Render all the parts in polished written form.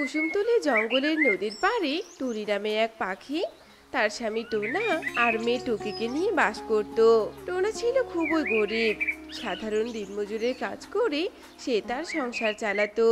কুসুমতলী জঙ্গলের নদীর পাড়ে টুনি নামে এক পাখি তার স্বামী টোনা আর মেয়ে টুকিকে নিয়ে বাস করত। টোনা ছিল খুবই গরিব, সাধারণ দিনমজুরের কাজ করে সে তার সংসার চালাতো।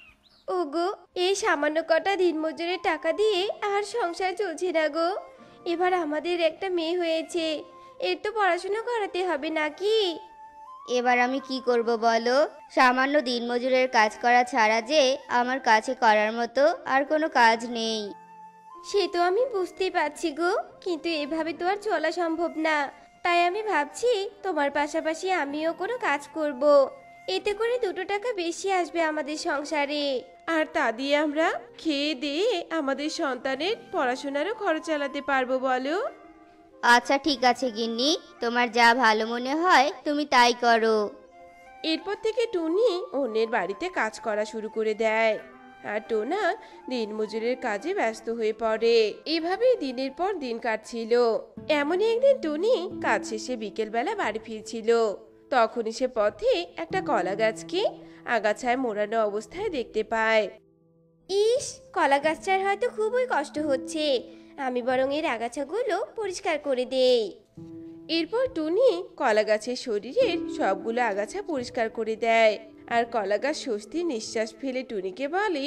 ওগো, এই সামান্য কটা দিনমজুরের টাকা দিয়ে আর সংসার চলছে না গো। এবার আমাদের একটা মেয়ে হয়েছে, এর তো পড়াশোনা করাতে হবে নাকি? এবার আমি কি করব বলো? সামান্য দিনমজুরের কাজ করা ছাড়া যে আমার কাছে করার মতো আর কোনো কাজ নেই। সে তো আমি বুঝতেই পারছি গো, কিন্তু এভাবে তো আর চলা সম্ভব না। তাই আমি ভাবছি তোমার পাশাপাশি আমিও কোনো কাজ করব, এতে করে দুটো টাকা বেশি আসবে আমাদের সংসারে। আর তা দিয়ে আমরা খেয়ে দিয়ে আমাদের সন্তানের পড়াশোনারও খরচ চালাতে পারবো বলো। আচ্ছা ঠিক আছে গিন্নি, তোমার যা ভালো মনে হয় তুমি তাই করো। এরপর থেকে টুনি অন্যের বাড়িতে কাজ করা শুরু করে দেয়, আর টোনা দিনমজুরের কাজে ব্যস্ত হয়ে পড়ে। এভাবেই দিনের পর দিন কাটছিল। এমনই একদিন টুনি কাজ শেষে বিকেলবেলা বাড়ি ফিরছিল। তখনই সে পথে একটা কলা গাছকে আগাছায় মোড়ানো অবস্থায় দেখতে পায়। ইস, কলা গাছটার হয়তো খুবই কষ্ট হচ্ছে, আমি বরং এর আগাছাগুলো পরিষ্কার করে দেই। এরপর টুনি কলা গাছের শরীরের সবগুলো আগাছা পরিষ্কার করে দেয়, আর কলা গাছ স্বস্তির নিঃশ্বাস ফেলে টুনিকে বলে,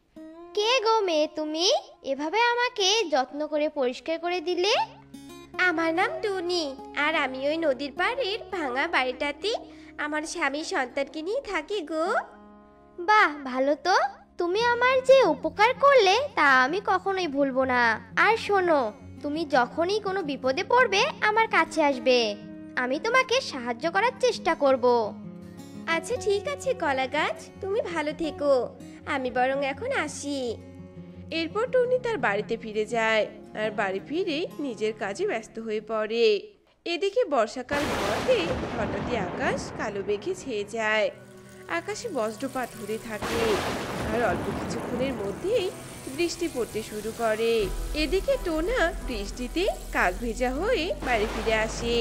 কে গো মেয়ে তুমি? এভাবে আমাকে যত্ন করে পরিষ্কার করে দিলে? আমার নাম টুনি, আর আমি ওই নদীর পাড়ের ভাঙা বাড়িটাতে আমার স্বামী সন্তানকে নিয়ে থাকি গো। বাহ, ভালো তো। তুমি আমার যে উপকার করলে তা আমি কখনোই ভুলবো না। আর শোনো, তুমি যখনই কোনো বিপদে পড়বে আমার কাছে আসবে, আমি তোমাকে সাহায্য করার চেষ্টা করব। আচ্ছা ঠিক আছে কলা গাছ, তুমি ভালো থেকো, আমি বরং এখন আসি। এরপর টুনি তার বাড়িতে ফিরে যায়, আর বাড়ি ফিরে নিজের কাজে ব্যস্ত হয়ে পড়ে। এদিকে বর্ষাকাল হওয়াতে হঠাৎই আকাশ কালো মেঘে ছেয়ে যায়। আকাশে বজ্রপাত হতে থাকে, আর অল্প কিছুক্ষণের মধ্যেই বৃষ্টি পড়তে শুরু করে। এদিকে টোনা বৃষ্টিতে কাক ভেজা হয়ে বাড়ি ফিরে আসে।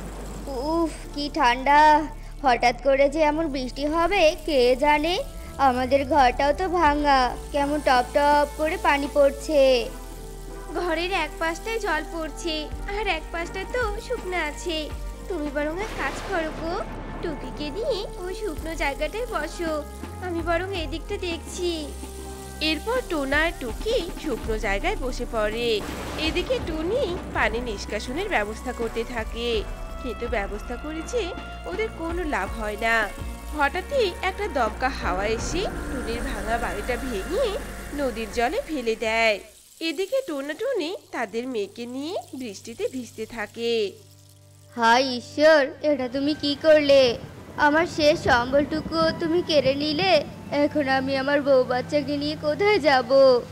উফ, কি ঠান্ডা! হঠাৎ করে যে এমন বৃষ্টি হবে কে জানে। আমাদের ঘরটাও তো ভাঙা, কেমন টপ টপ করে পানি পড়ছে। ঘরের এক পাশটায় জল পড়ছে, আর এক পাশটা তো শুকনো আছে। তুমি বরং এক কাজ করো গো, টুকিকে নিয়ে ওই শুকনো জায়গাটায় বসো, আমি বরং এদিকটা দেখছি। এরপর টোনা আর টুকি শুকনো জায়গায় বসে পড়ে। এদিকে টুনি পানি নিষ্কাশনের ব্যবস্থা করতে থাকে, কিন্তু ব্যবস্থা করেছে ওদের কোনো লাভ হয় না। হঠাৎই একটা দমকা হাওয়া এসে টুনির ভাঙা বাড়িটা ভেঙে নদীর জলে ফেলে দেয়। এদিকে টোনা টুনি তাদের মেয়েকে নিয়ে বৃষ্টিতে ভিজতে থাকে। হায় ঈশ্বর, এটা তুমি কি করলে? আমার শেষ সম্বলটুকু তুমি কেড়ে নিলে। এখন আমি আমার বউ বাচ্চাকে নিয়ে কোথায় যাব?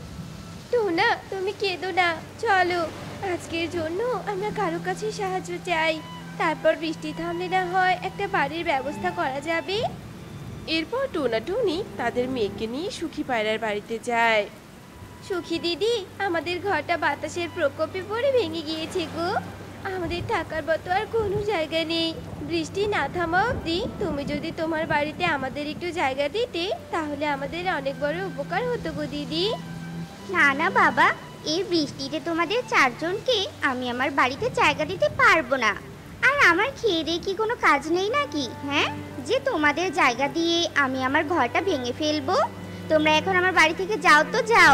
টোনা, তুমি কেঁদো না, চলো আজকের জন্য আমরা কারো কাছে সাহায্য চাই, তারপর বৃষ্টি থামলে না হয় একটা বাড়ির ব্যবস্থা করা যাবে। এরপর টোনা টুনি তাদের মেয়েকে নিয়ে সুখী পায়রার বাড়িতে যায়। সুখী দিদি, আমাদের ঘরটা বাতাসের প্রকোপে পড়ে ভেঙে গিয়েছে গো, আমাদের থাকার মতো আর কোনো জায়গা নেই। বৃষ্টি না থামা অবধি তুমি যদি তোমার বাড়িতে আমাদের একটু জায়গা দিতে, তাহলে আমাদের অনেক বড় উপকার হতো গো দিদি। না না বাবা, এই বৃষ্টিতে তোমাদের চারজনকে আমি আমার বাড়িতে জায়গা দিতে পারবো না। আর আমার খেয়ে দিয়ে কি কোনো কাজ নেই নাকি? হ্যাঁ, যে তোমাদের জায়গা দিয়ে আমি আমার ঘরটা ভেঙে ফেলবো? তোমরা এখন আমার বাড়ি থেকে যাও তো, যাও।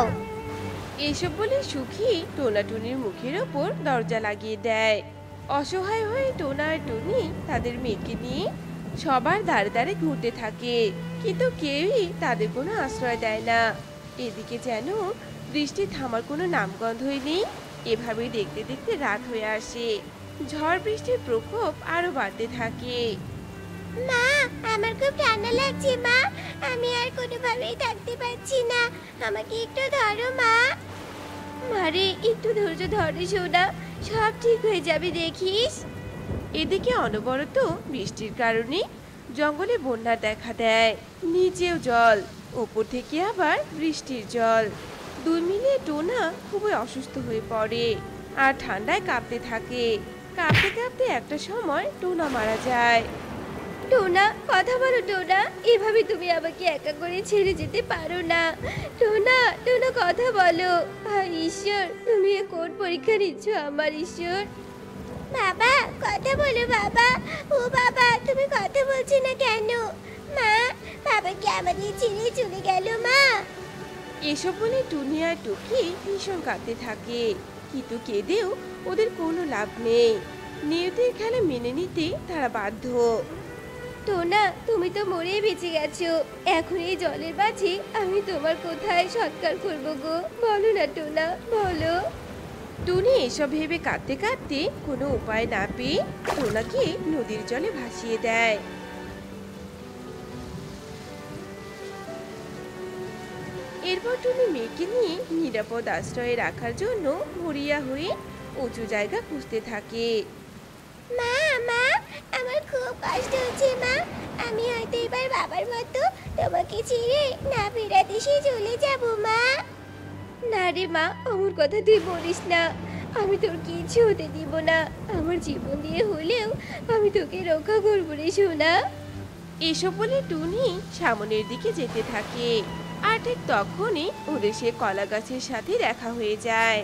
এসব বলে সুখী টোনা টুনির মুখের ওপর দরজা লাগিয়ে দেয়। অসহায় হয়ে টোনা আর টুনি তাদের মেয়েকে নিয়ে সবার দাঁড়ে দাঁড়ে ঘুরতে থাকে, কিন্তু কেউই তাদের কোনো আশ্রয় দেয় না। এদিকে যেন বৃষ্টি থামার কোনো নামগন্ধই নেই। এভাবেই দেখতে দেখতে রাত হয়ে আসে, ঝড় বৃষ্টির প্রকোপ আরো বাড়তে থাকে। মা, আমার খুব ঠান্ডা লাগছে মা, আমি আর কোনোভাবেই থাকতে পারছি না, আমাকে একটু ধরো মা। মারে, একটু ধৈর্য ধরে শোনা, সব ঠিক হয়ে যাবে দেখিস। এদিকে অনবরত বৃষ্টির কারণে জঙ্গলে বন্যার দেখা দেয়, নিচেও জল, ওপর থেকে আবার বৃষ্টির জল, দুই মিলিয়ে টোনা খুবই অসুস্থ হয়ে পড়ে আর ঠান্ডায় কাঁপতে থাকে। কাঁপতে কাঁপতে একটা সময় টোনা মারা যায়। টোনা, কথা বলো টোনা, এভাবে তুমি আমাকে একা করে ছেড়ে যেতে পারো না। টোনা, টোনা, কথা বলো। হায় ঈশ্বর, তুমি এ কোন পরীক্ষা নিচ্ছ আমার ঈশ্বর? বাবা, কথা বলো বাবা। ও বাবা, তুমি কথা বলছো না কেন? মা, বাবা কি আমাদের ছেড়ে চলে গেল মা? এসব বলে টুনি আর টুকি ভীষণ কাঁদতে থাকে, কিন্তু কেঁদেও ওদের কোনো লাভ নেই। নিয়তির খেলা মেনে নিতে তারা বাধ্য। টোনা, তুমি তো মরেই বেঁচে গেছো। এখন এই জলের মাঝে আমি তোমার কোথায় সৎকার করবো গো? বলো না টোনা, বলো। টুনি এসব ভেবে কাঁদতে কাঁদতে কোনো উপায় না পেয়ে টোনাকে নদীর জলে ভাসিয়ে দেয়। এরপর টুনি মেয়েকে নিয়ে নিরাপদ আশ্রয়ে রাখার জন্য মরিয়া হয়ে উঁচু জায়গা খুঁজতে থাকে। মা, মা, আমার খুব কষ্ট হচ্ছে মা। আমি হয়তো এবার বাবার মতো তোমাকে ছেড়ে না ফেরা দেশে চলে যাব মা। না রে মা, আমার কথা তুই বলিস না। আমি তোর কিছু হতে দিব না। আমার জীবন দিয়ে হলেও আমি তোকে রক্ষা করবো রে সোনা। এসব বলে টুনি সামনের দিকে যেতে থাকে, আর ঠিক তখনই ওদের সে কলা গাছের সাথে দেখা হয়ে যায়।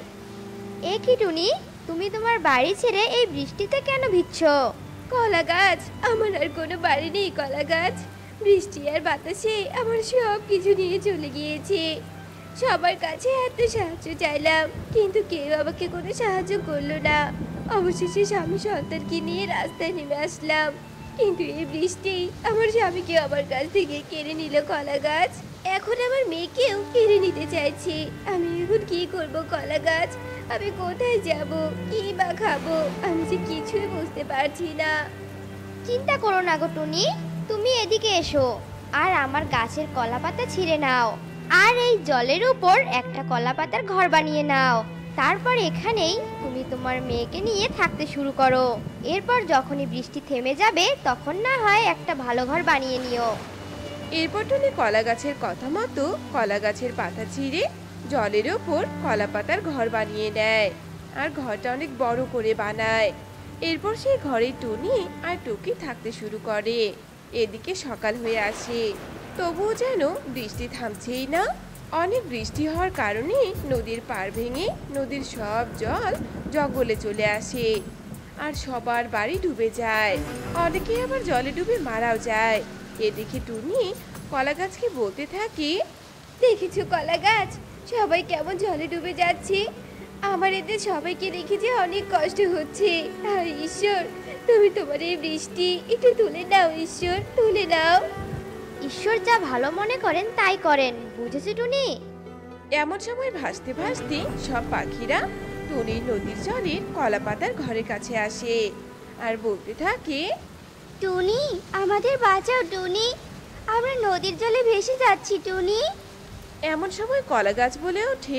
এ কি টুনি, তুমি তোমার বাড়ি ছেড়ে এই বৃষ্টিতে কেন ভিজছ? কলা গাছ, আমার আর কোনো বাড়ি নেই কলা গাছ। বৃষ্টি আর বাতাসে আমার সব কিছু নিয়ে চলে গিয়েছে। সবার কাছে এত সাহায্য চাইলাম, কিন্তু কেউ আমাকে কোনো সাহায্য করলো না। অবশেষে স্বামী সন্তানকে নিয়ে রাস্তায় নেমে আসলাম, কিন্তু এই বৃষ্টি আমার স্বামীকে আমার কাছ থেকে কেড়ে নিল কলা গাছ। এখন আমার মেয়েকেও কেড়ে নিতে চাইছে। আমি এখন কি করব কলা গাছ? আমি কোথায় যাব, কি বা খাবো? আমি যে কিছুই বুঝতে পারছি না। চিন্তা করো না গো টুনি, তুমি এদিকে এসো আর আমার গাছের কলাপাতা ছিঁড়ে নাও, আর এই জলের উপর একটা কলাপাতার ঘর বানিয়ে নাও। তারপর এখানেই তুমি তোমার মেয়েকে নিয়ে থাকতে শুরু করো। এরপর যখনই বৃষ্টি থেমে যাবে তখন না হয় একটা ভালো ঘর বানিয়ে নিও। এরপর টুনি কলা গাছের কথা মতো কলা গাছের পাতা ছিঁড়ে জলের ওপর কলা পাতার ঘর বানিয়ে নেয়, আর ঘরটা অনেক বড় করে বানায়। এরপর সেই ঘরে টুনি আর টুকি থাকতে শুরু করে। এদিকে সকাল হয়ে আসে, তবুও যেন বৃষ্টি থামছেই না। অনেক বৃষ্টি হওয়ার কারণে নদীর পাড় ভেঙে নদীর সব জল জঙ্গলে চলে আসে, আর সবার বাড়ি ডুবে যায়। অনেকে আবার জলে ডুবে মারাও যায়। এদিকে টুনি কলা গাছকে বলতে থাকে, দেখেছো কলা গাছ, সবাই কেমন জলে ডুবে যাচ্ছে। আমার এদের সবাইকে দেখে যে অনেক কষ্ট হচ্ছে। আর ঈশ্বর, তুমি তোমার এই বৃষ্টি একটু তুলে নাও ঈশ্বর, তুলে নাও। ঈশ্বর যা ভালো মনে করেন তাই করেন, বুঝেছো টুনি? এমন সময় ভাসতে ভাসতে সব পাখিরা টুনির নদীর জলের কলা পাতার ঘরের কাছে আসে, আর বলতে থাকে, টুনি, আমাদের বাঁচাও টুনি, আমরা নদীর জলে ভেসে যাচ্ছি টুনি। এমন সময় কলা গাছ বলে ওঠে,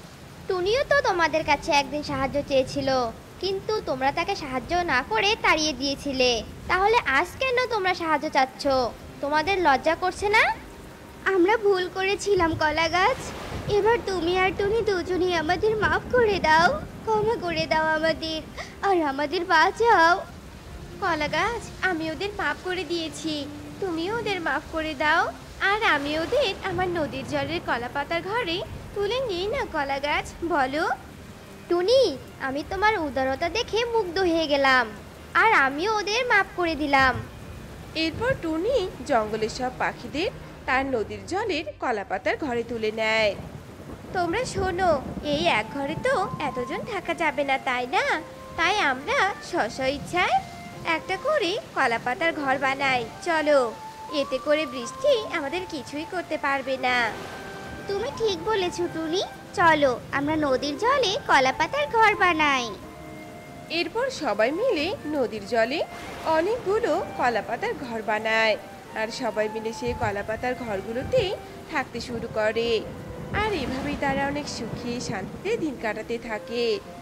টুনিও তো তোমাদের কাছে একদিন সাহায্য চেয়েছিল, কিন্তু তোমরা তাকে সাহায্য না করে তাড়িয়ে দিয়েছিলে। তাহলে আজ কেন তোমরা সাহায্য চাচ্ছ? তোমাদের লজ্জা করছে না? আমরা ভুল করেছিলাম কলা গাছ। এবার তুমি আর টুনি দুজনেই আমাদের মাফ করে দাও, ক্ষমা করে দাও আমাদের, আর আমাদের বাঁচাও। কলা গাছ, আমি ওদের মাফ করে দিয়েছি, তুমিও ওদের মাফ করে দাও। আর আমি ওদের আমার নদীর জলের কলা পাতার ঘরে তুলে নিই না কলা গাছ, বলো? টুনি, আমি তোমার উদারতা দেখে মুগ্ধ হয়ে গেলাম, আর আমিও ওদের মাফ করে দিলাম। এরপর টুনি জঙ্গলের সব পাখিদের তার নদীর জলের কলা পাতার ঘরে তুলে নেয়। তোমরা শোনো, এই এক ঘরে তো এতজন থাকা যাবে না, তাই না? তাই আমরা স্ব ইচ্ছায় একটা করে কলা পাতার ঘর বানাই, চলো। এতে করে বৃষ্টি আমাদের কিছুই করতে পারবে না। তুমি ঠিক বলেছো টুনি, চলো আমরা নদীর জলে কলা পাতার ঘর বানাই। এরপর সবাই মিলে নদীর জলে অনেকগুলো কলা পাতার ঘর বানায়, আর সবাই মিলে সেই কলা পাতার ঘরগুলোতে থাকতে শুরু করে। আর এভাবেই তারা অনেক সুখী শান্তিতে দিন কাটাতে থাকে।